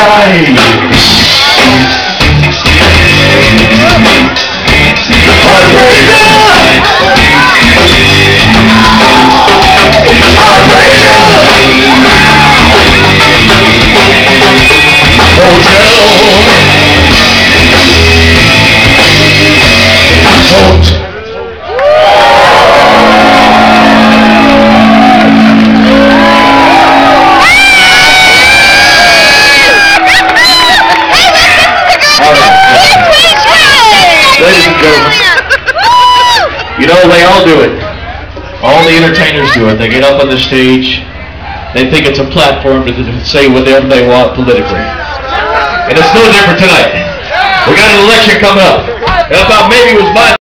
You know, they all do it. All the entertainers do it. They get up on the stage. They think it's a platform to say whatever they want politically. And it's no different tonight. We got an election coming up. And I thought maybe it was my